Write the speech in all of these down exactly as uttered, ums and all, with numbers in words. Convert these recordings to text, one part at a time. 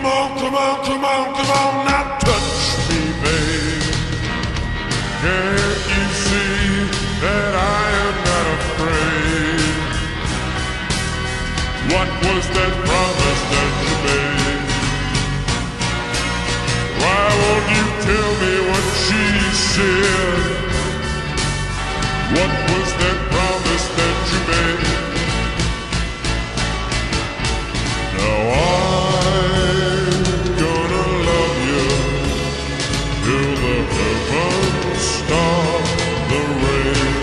on, come on, come on, come on, now touch me, babe. Can't you see that I am not afraid? What was that promise that you made? Why won't you tell me what she said? What was that promise that you made? Now I'm gonna love you till the heavens stop the rain.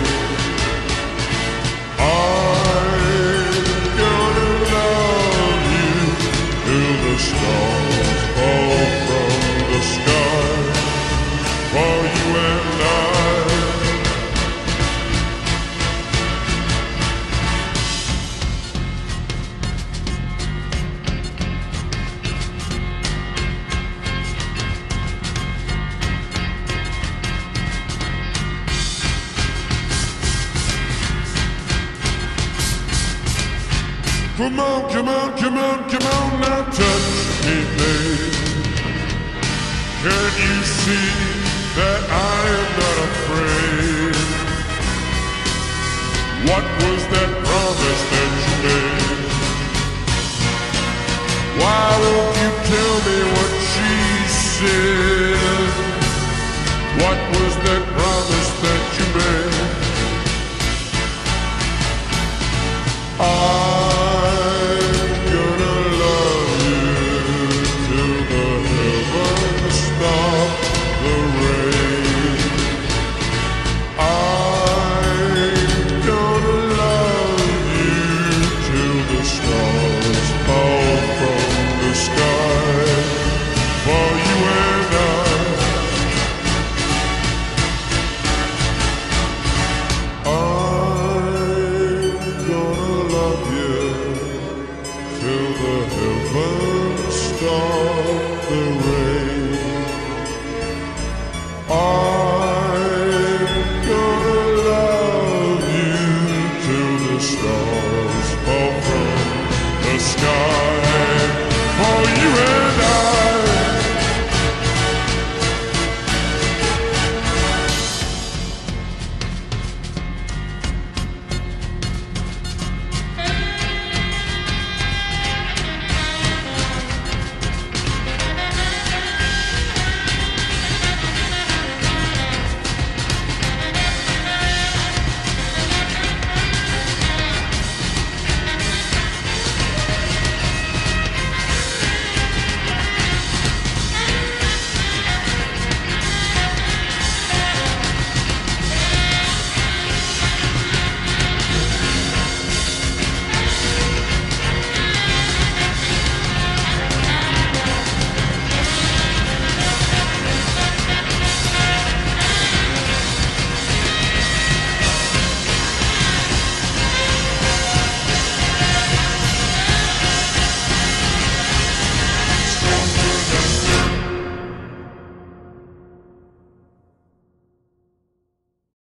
I'm gonna love you till the stars fall from the sky for you and I. Come on, come on, come on, come on, now touch me, babe. Can't you see that I am not afraid? What was that promise that you made? Why won't you tell me what she said? What was that promise that you made? I stop the rain. I'm gonna love you till the stars fall from the sky for you and